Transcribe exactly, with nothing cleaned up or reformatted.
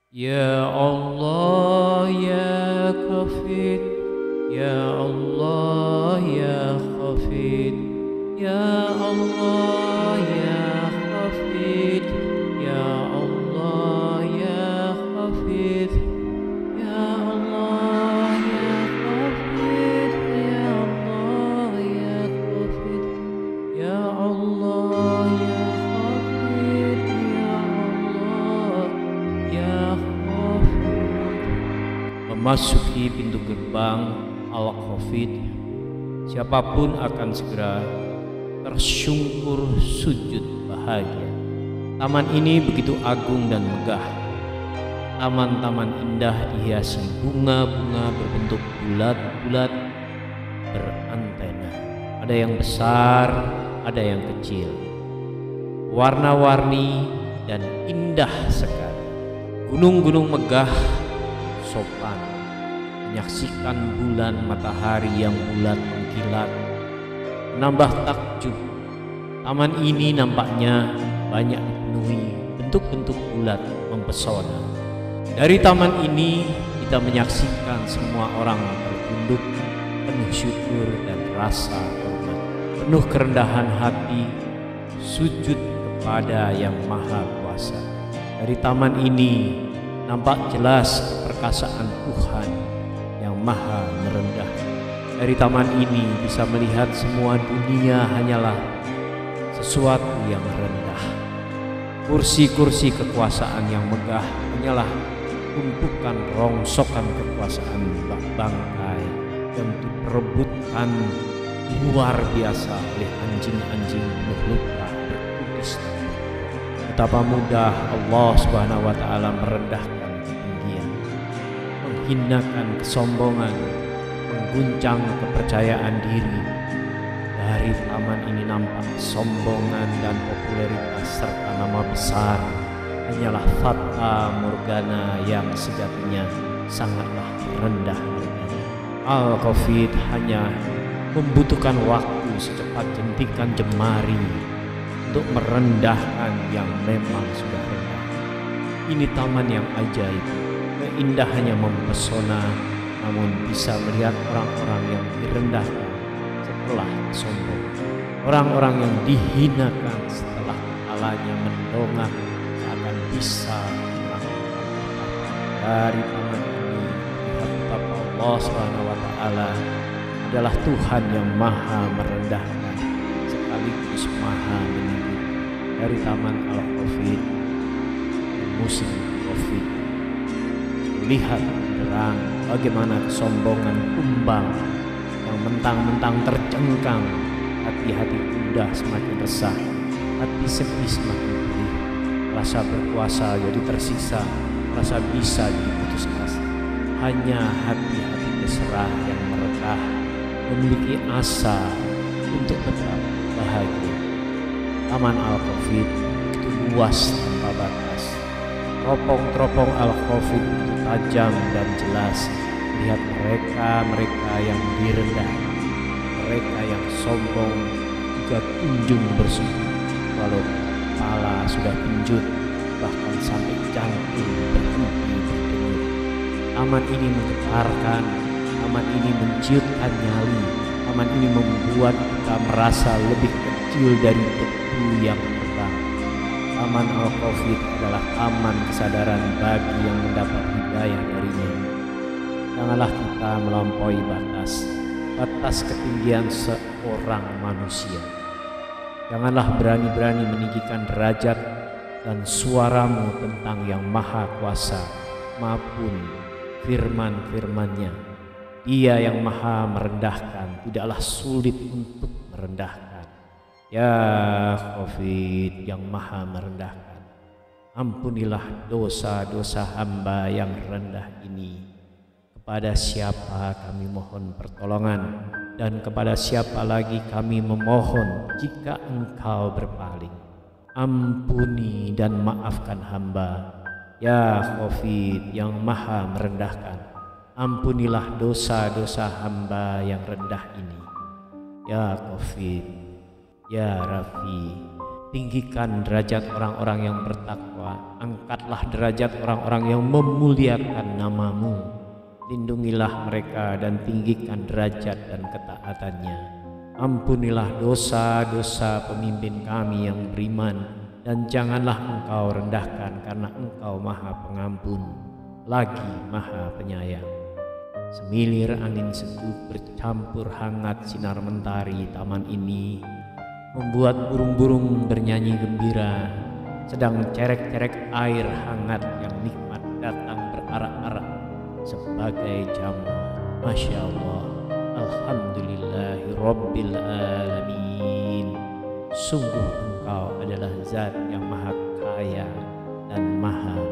Ya Allah ya Khafid, Ya Allah ya Khafid, Ya Allah ya Khafid, Ya Allah ya Khafid, Ya Allah ya Khafid, Ya Allah ya Khafid, Ya Allah ya Khafid, Ya Allah ya Khafid. Memasuki pintu gerbang Al-Khafid, siapapun akan segera tersungkur sujud bahagia. Taman ini begitu agung dan megah. Taman-taman indah dihiasi bunga-bunga berbentuk bulat-bulat berantena. Ada yang besar, ada yang kecil, warna-warni dan indah sekali. Gunung-gunung megah, sopan, menyaksikan bulan matahari yang bulat mengkilat, menambah takjub. Taman ini nampaknya banyak dipenuhi bentuk-bentuk bulat mempesona. Dari taman ini kita menyaksikan semua orang bertunduk penuh syukur dan rasa hormat, penuh kerendahan hati, sujud kepada Yang Maha Kuasa. Dari taman ini nampak jelas perkasaan Tuhan yang maha merendah. Dari taman ini bisa melihat semua dunia hanyalah sesuatu yang rendah. Kursi-kursi kekuasaan yang megah hanyalah tumpukan rongsokan kekuasaan bak bangkai yang diperebutkan luar biasa oleh anjing-anjing penuh luka berkutis. Betapa mudah Allah Subhanahu wa Ta'ala merendahkan ketinggian, menghinakan kesombongan, mengguncang kepercayaan diri. Dari taman ini nampak kesombongan dan popularitas serta nama besar hanyalah fata morgana yang sejatinya sangatlah rendah harganya. Al-Khafid hanya membutuhkan waktu secepat jentikan jemari untuk merendahkan yang memang sudah rendah. Ini taman yang ajaib, keindahannya mempesona, namun bisa melihat orang-orang yang direndahkan setelah sombong, orang-orang yang dihinakan setelah kepalanya mendongak seakan bisa melakukan apa-apa. Dari taman ini lihat betapa Allah Subhanahu wa Ta'ala adalah Tuhan yang maha merendahkan sekaligus maha meninggikan. Dari taman Al-Khafid, musim Khafid, lihat terang bagaimana kesombongan kumbang yang mentang-mentang tercengkang. Hati-hati kuda semakin resah, hati sepi semakin perih, rasa berkuasa jadi tersiksa, rasa bisa jadi putus asa. Hanya hati-hati berserah yang merekah memiliki asa untuk tetap bahagia. Taman Al-Khafid itu luas tanpa batas. Teropong-teropong Al-Khafid itu tajam dan jelas. Lihat mereka-mereka yang direndahkan, mereka yang sombong juga kunjung bersujud, walau kepala sudah penjut, bahkan sampai jantung berhenti berdenyut. Taman ini menggetarkan, taman ini menciutkan nyali, taman ini membuat kita merasa lebih kecil dari debu yang terbang. Taman Al-Khafid adalah taman kesadaran bagi yang mendapat hidayah darinya. Janganlah kita melampaui batas, batas ketinggian seorang manusia. Janganlah berani-berani meninggikan derajat dan suaramu tentang Yang Maha Kuasa maupun firman-firman-Nya. Dia yang maha merendahkan, tidaklah sulit untuk merendahkan. Ya Khafid yang maha merendahkan, ampunilah dosa-dosa hamba yang rendah ini. Kepada siapa kami mohon pertolongan, dan kepada siapa lagi kami memohon jika Engkau berpaling. Ampuni dan maafkan hamba, ya Khafid yang maha merendahkan. Ampunilah dosa-dosa hamba yang rendah ini. Ya Khafid, ya Rafi, Tinggikan derajat orang-orang yang bertakwa, angkatlah derajat orang-orang yang memuliakan namamu. Lindungilah mereka dan tinggikan derajat dan ketaatannya. Ampunilah dosa-dosa pemimpin kami yang beriman, dan janganlah engkau rendahkan karena engkau maha pengampun, lagi maha penyayang. Semilir angin sejuk bercampur hangat sinar mentari taman ini membuat burung-burung bernyanyi gembira, sedang cerek-cerek air hangat yang nikmat datang berarak-arak sebagai jamuan. Masya Allah, Alhamdulillahi Rabbil Alamin. Sungguh engkau adalah zat yang maha kaya dan maha